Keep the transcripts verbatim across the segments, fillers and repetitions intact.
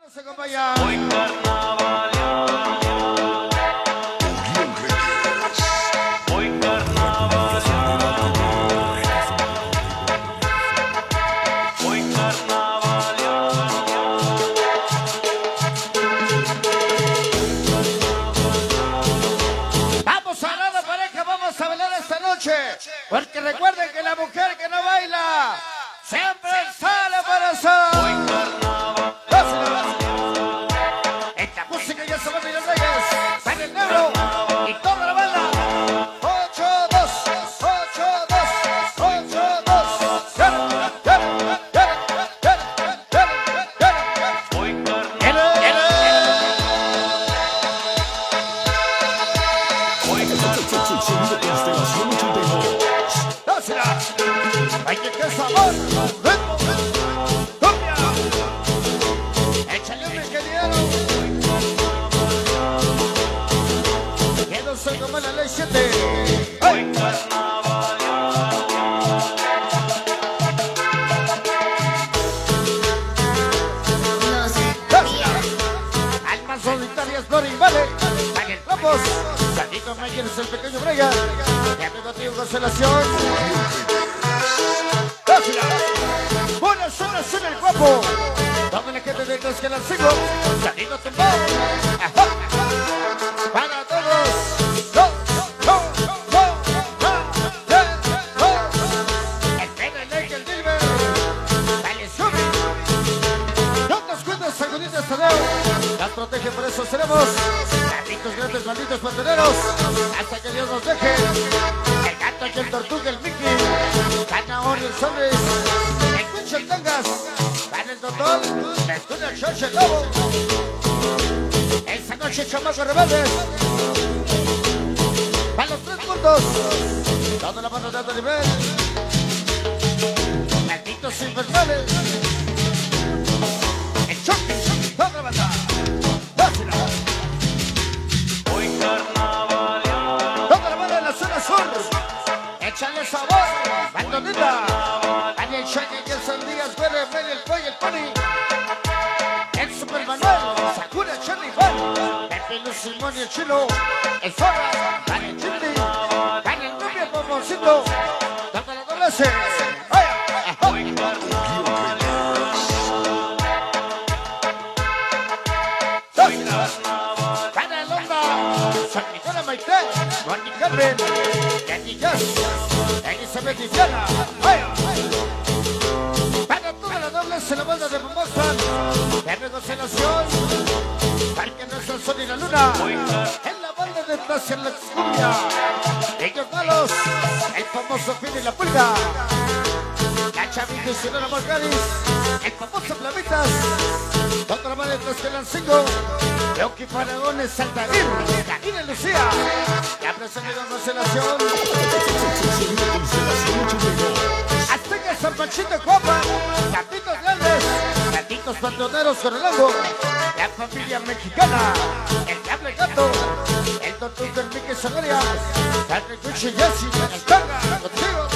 Nos acompaña. Hoy carnaval, hoy carnaval, hoy carnaval. Vamos a la pareja, vamos a bailar esta noche. Porque recuerden que la mujer que no baila siempre sale para sol. Hoy carnaval, esta música ya se va a mirar Reyes, sale el negro y toda la banda. ocho dos, ocho dos, ocho dos. hoy carnaval, hoy Dásela. Ay, que qué sabor. Ritmo, cumbia. Échale un ingeniero. Que no soy como la ley siete. hoy carnaval, Almas solitarias, Flor y Vale. Daniel Ramos. Sandito Mayer es el pequeño Brian. Mi amigo tío Constelación. Dásela. Buenas zonas en el guapo. Toda la gente de los que la sigo. Sandito tumbó. Ajá. Para todos. Go, go, go, go, go. El pene, el Lake, el Dilber. Dale, sube. No nos cuentas, Sagunitas Tadeo. Las protege, por eso seremos malditos grandes, malditos panteneros. Hasta que Dios nos deje. El gato y el tortuga, el Mickey. Zanahoria, el Sobres. El Cucho, el Tangas. Van el doctor. Me escucha el Choche, el Lobo. Esta noche, chamacos rebeldes. Van los tres puntos. Toda la mano de alto nivel. Malditos infernales. El Choque. Toda la banda. Dásela. hoy carnaval, Toda la banda de la zona sur. Échale sabor. Bandonita. Daniel Shaggy y el Sandías, Güere, Mel, el Coy, el Pony. El Super Manuel. Sakura, Charlie, Van. Pepe, Luz, Simón y el Chilo. El Zorra. Daniel Chimney. Daniel Nubia, el Bomboncito. Toda la doble C. Vaya. hoy carnaval, hoy carnaval, Para el Onda. San Nicolás, Maite. Juan y Carmen. Jenny Jazz. Elizabeth y Diana. Vaya. Para toda la doble se la banda de Bombosan. De negociación. Parque no es el sol y la luna. En la banda de Plaza en la cumbia. Ellos malos. El famoso Pino y la Pulga. La Chavita y Sonora Margaris. El famoso Plavitas. Toda la banda de Tlaxcalancingo. Leoqui Paragones, Saltarín. Karina y Lucía. La presente de negociación. Azteca, San Panchito, Cuapa. Gatitos Grandes. Gatitos Pantoneros, Coronado. La familia mexicana. El Diablo y Gato. El Tortuga, el Mickey Sonoria. Daniel Cuchi y Jessy. El Tanga. Contigo.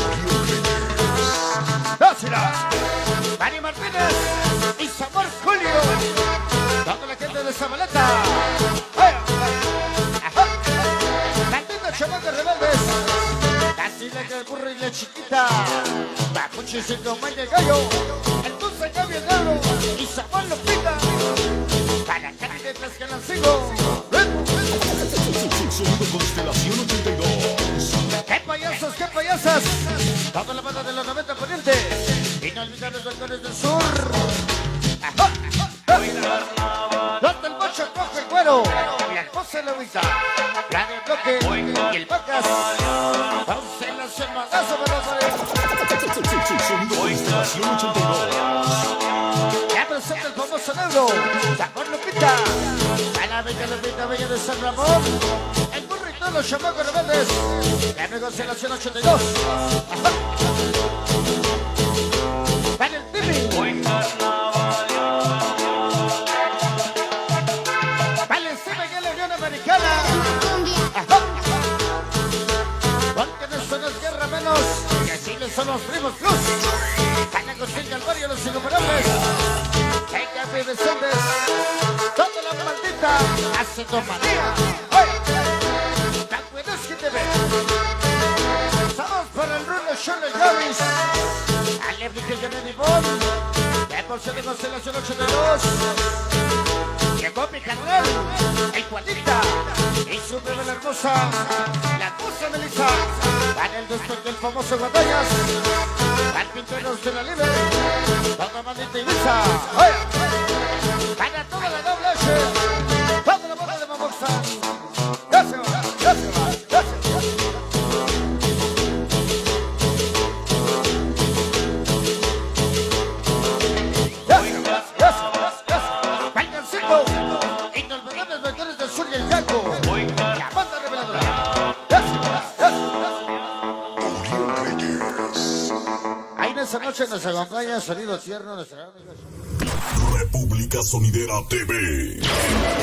Dásela. Mari Martínez. Y Sabor Julio. Toda la gente de Zabaleta. ¡Ay! ¡Ajá! Malditos chamacos rebeldes. Casi la que el burro y la chiquita. Papuchi y Cindomán y el gallo. El dulce Gaby el negro. Y Sabor Lupita. Para la gente de Tlaxcalancingo. Sonido Constelación ochenta y dos. ¡Qué payasos, qué payasas! Toda la banda de los noventa poniente. Y no olvidar los balcones del sur. ¡Ajá! hoy carnaval, Donde el bocho coge el cuero y la esposa la ubica. La de bloque y el vacas. Constelación magazo para los arenos. Sonido Constelación ochenta y dos. Ya presenta el famoso negro. Sabor Lupita. A la bella Lupita, bella de San Ramón. El burro y todos los chamacos rebeldes. La negociación ochenta y dos. Ajá. Para el Timmy. hoy carnaval, Vale, encima que la Unión Americana. Ajá. Porque no son las guerras menos. Y así le son los primos plus. Van a conseguir al barrio los inoperables. Hay que de Sondes. Juanita hace tu manía. Oye, tan buenos que te ven. Estamos para el Rulo Shirley Jarvis. Ale Brique Jenny Bond. De por ser de constelación ochenta y dos. Llegó mi carnal, el Juanita. Y su bebé la hermosa, la hermosa Melissa. Para el después del famoso Guadallas. Al Pinteros de la Libre. Toda Manita Ibiza. Oye, para toda la doble H. Toda la bola de Mamoxa. Ya se va, ya se va, ya se va. Ya se va, ya se va, ya se va. Valgancito. Inolvidables vendedores del sur y el Yaco. La banda reveladora. Ya se va, ya se va. Ahí en esa noche nos acompaña Sonido Tierno, nuestra República Sonidera T V.